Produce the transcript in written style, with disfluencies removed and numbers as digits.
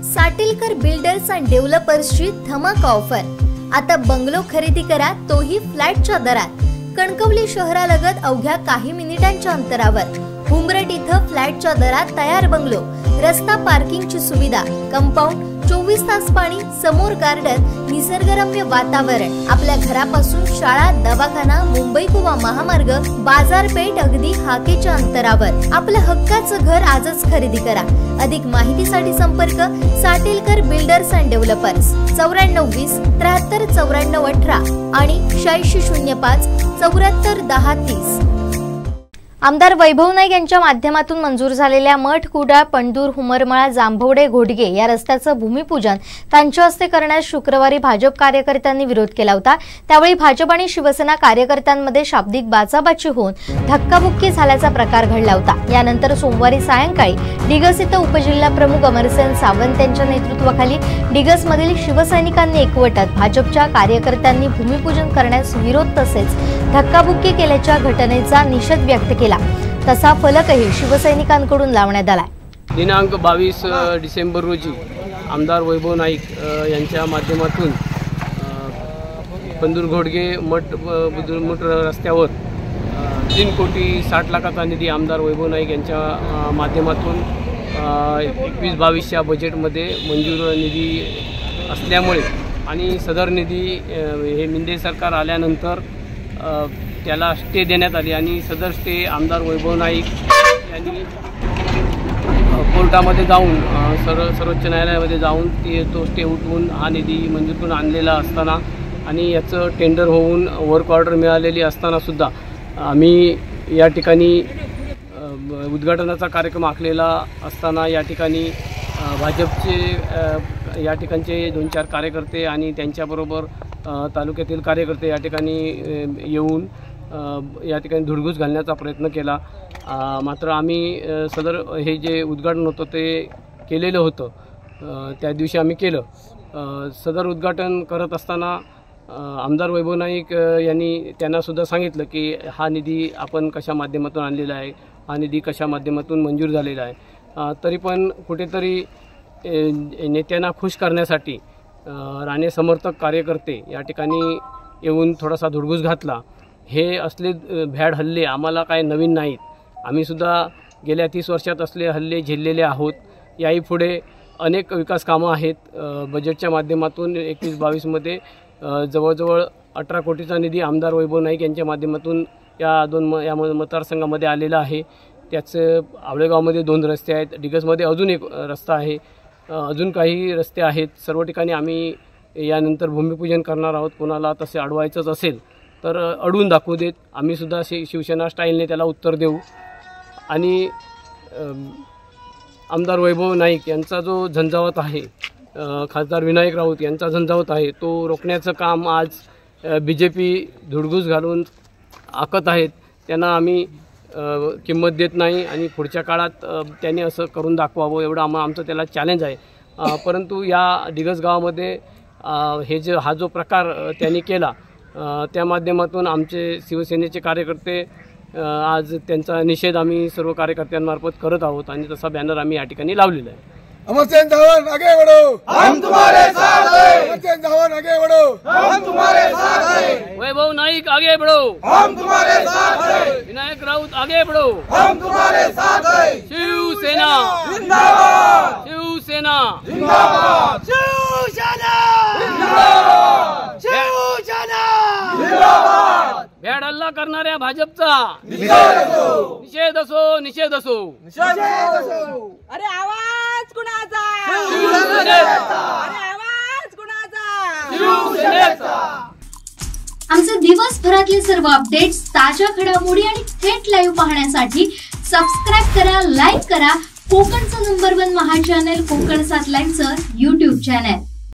Satelkar builders and डेव्हलपर्सची धमाका offer. आता bungalow खरेदी करा, तोही फ्लॅटच्या दरात। कणकवली शहरालगत अवघ्या काही मिनिटांच्या अंतरावर हुंबरट इथं फ्लॅटच्या दरात तयार बंगलो, रस्ता पार्किंगची सुविधा, कंपाऊंड, 24 तास पाणी, समोर गार्डन, निसर्गरम्य वातावरण। आपल्या घरापासून शाळा, दवाखाना, मुंबई गोवा महामार्ग, बाजारपेठ अगदी हाकेच्या अंतरावर। आपलं हक्काचं घर आजच खरेदी करा। अधिक माहितीसाठी संपर्क साटेलकर बिल्डर्स अँड डेव्हलपर्स 9420 73 94 18 आणि 8605 74 10 30। आमदार वैभव नाईक यांच्या माध्यमातून मंजूर झालेल्या मठ, कुडाळ, पंडूर, हुमरमळा, जांभवडे, घोडगे या रस्त्याचं भूमिपूजन त्यांच्या हस्ते करण्यास शुक्रवारी भाजप कार्यकर्त्यांनी विरोध केला होता। त्यावेळी भाजप आणि शिवसेना कार्यकर्त्यांमध्ये शाब्दिक बाचाबाची होऊन धक्काबुक्की झाल्याचा प्रकार घडला होता। यानंतर सोमवारी सायंकाळी डिगस इथं उपजिल्हा प्रमुख अमरसेन सावंत यांच्या नेतृत्वाखाली डिगसमधील शिवसैनिकांनी एकवटत भाजपच्या कार्यकर्त्यांनी भूमिपूजन करण्यास विरोध तसेच धक्काबुक्की केल्याच्या घटनेचा निषेध व्यक्त केला। तसा फलकही शिवसैनिकांकडून लावण्यात आला। दिनांक 22 डिसेंबर रोजी आमदार वैभव नाईक यांच्या माध्यमातून पंदूर घोडगे मठ रस्त्यावर 3 कोटी 60 लाखाचा निधी आमदार वैभव नाईक यांच्या माध्यमातून 21-22च्या बजेटमध्ये मंजूर निधी असल्यामुळे आणि सदर निधी हे मिंदे सरकार आल्यानंतर त्याला स्टे देण्यात आली आणि सदर स्टे आमदार वैभव नाईक यांनी कोर्टामध्ये जाऊन सर्वोच्च न्यायालयामध्ये जाऊन तो स्टे उठवून हा निधी मंजूर करून आणलेला असताना आणि याचं टेंडर होऊन वर्क ऑर्डर मिळालेली असतानासुद्धा आम्ही या ठिकाणी उद्घाटनाचा कार्यक्रम आखलेला असताना या ठिकाणी भाजपचे या ठिकाणचे 2-4 कार्यकर्ते आणि त्यांच्याबरोबर तालुक्यातील कार्यकर्ते या ठिकाणी येऊन या ठिकाणी धुडगूस घालण्याचा प्रयत्न केला। मात्र आम्ही सदर हे जे उद्घाटन होतं ते केलेलं होतं, त्या दिवशी आम्ही केलं। सदर उद्घाटन करत असताना आमदार वैभव नाईक यांनी त्यांनासुद्धा सांगितलं की हा निधी आपण कशा माध्यमातून आणलेला आहे, हा निधी कशा माध्यमातून मंजूर झालेला आहे। तरी पण कुठेतरी नेत्यांना खुश करण्यासाठी राणे समर्थक कार्यकर्ते या ठिकाणी येऊन थोडासा धुडगूस घातला। हे असले भ्याड हल्ले आम्हाला काय नवीन नाहीत, आम्हीसुद्धा गेल्या 30 वर्षात असले हल्ले झेललेले आहोत। याही पुढे अनेक विकास कामं आहेत। बजेटच्या माध्यमातून 21-22मध्ये जवळजवळ 18 कोटीचा निधी आमदार वैभव नाईक यांच्या माध्यमातून या मतदारसंघामध्ये आलेला आहे। त्याचं आवळेगावमध्ये 2 रस्ते आहेत, डिगसमध्ये अजून 1 रस्ता आहे, अजून काही रस्ते आहेत। सर्व ठिकाणी आम्ही यानंतर भूमिपूजन करणार आहोत। कोणाला तसे अडवायचंच असेल तर अडवून दाखवू देत, आम्हीसुद्धा शिवसेना स्टाईलने त्याला उत्तर देऊ। आणि आमदार वैभव नाईक यांचा जो झंझावात आहे, खासदार विनायक राऊत यांचा झंझावात आहे, तो रोखण्याचं काम आज BJP धुडगूस घालून आखत आहेत। त्यांना आम्ही किंमत देत नाही आणि पुढच्या काळात त्यांनी असं करून दाखवावं एवढं आमचं त्याला चॅलेंज आहे। परंतु या डिगस गावामध्ये हा जो प्रकार त्यांनी केला त्या माध्यमातून आमचे शिवसेनेचे कार्यकर्ते आज त्यांचा निषेध आम्ही सर्व कार्यकर्त्यांमार्फत करत आहोत आणि तसा बॅनर आम्ही या ठिकाणी लावलेला आहे। अमरसेन सावंत आगे बढ़ो, हम तुम्हारे साथ हैं। अमरसेन सावंत आगे बढ़ो, हम तुम्हारे साथ हैं। वैभव नाईक आगे बढ़ो, हम तुम्हारे साथ हैं। विनायक राऊत आगे बढ़ो, हम तुम्हारे साथ हैं। शिवसेना जिंदाबाद, शिवसेना जिंदाबाद, शिवसेना जिंदाबाद, शिवसेना जिंदाबाद। भ्याड हल्ला करणाऱ्या भाजपचा निषेध असो, निषेध असो, निषेध असो। अरे आवाज कुणाचा? शिवसेनेचा। अरे आवाज कुणाचा? शिवसेनेचा। आमचे दिवसभरातले सर्व अपडेट्स, ताज्या घडामोडी आणि थेट लाईव्ह पाहण्यासाठी सबस्क्राइब करा, लाईक करा कोकणचं नंबर 1 महा चॅनल कोकण 7 लाईव्हचं YouTube चॅनल।